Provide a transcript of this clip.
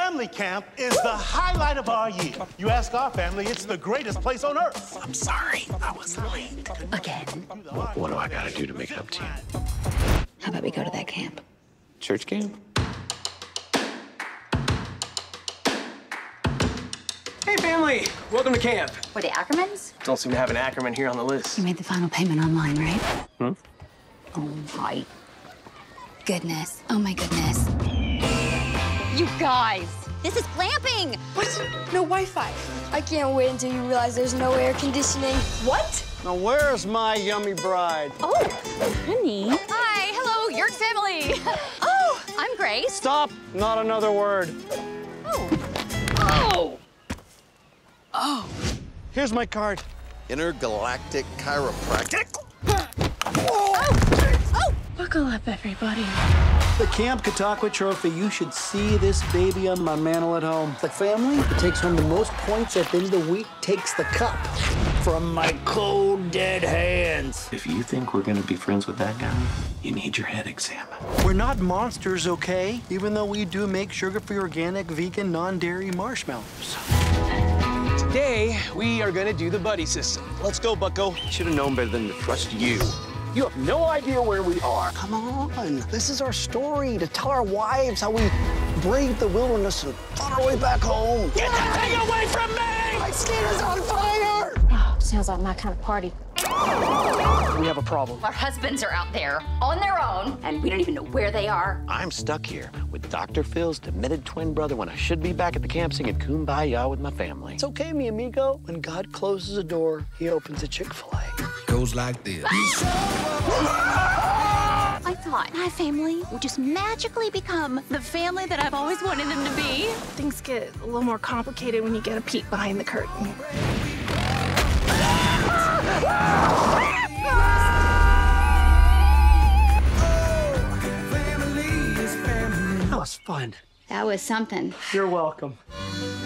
Family camp is the highlight of our year. You ask our family, it's the greatest place on earth. I'm sorry, I was late. Again. What do I gotta do to make it up to you? How about we go to that camp? Church camp? Hey, family! Welcome to camp. We're the Ackermans? Don't seem to have an Ackerman here on the list. You made the final payment online, right? Hmm? Oh, my goodness. Oh, my goodness. You guys, this is glamping. What? No Wi-Fi. I can't wait until you realize there's no air conditioning. What? Now, where's my yummy bride? Oh, honey. Hi, hello, Yerk family. Oh, I'm Grace. Stop! Not another word. Oh. Oh. Oh. Here's my card. Intergalactic chiropractic. Oh. Buckle up, everybody. The Camp Katokwah trophy, you should see this baby on my mantle at home. The family that takes home the most points at the end of the week takes the cup from my cold, dead hands. If you think we're gonna be friends with that guy, you need your head examined. We're not monsters, okay? Even though we do make sugar-free, organic, vegan, non-dairy marshmallows. Today, we are gonna do the buddy system. Let's go, bucko. Should have known better than to trust you. You have no idea where we are. Come on, this is our story, to tell our wives how we braved the wilderness and fought our way back home. Get that thing away from me! My skin is on fire! Oh, sounds like my kind of party. We have a problem. Our husbands are out there on their own, and we don't even know where they are. I'm stuck here with Dr. Phil's demented twin brother when I should be back at the camp singing Kumbaya with my family. It's okay, mi amigo. When God closes a door, he opens a Chick-fil-A. Goes like this. I thought my family would just magically become the family that I've always wanted them to be. Things get a little more complicated when you get a peek behind the curtain. That was fun. That was something. You're welcome.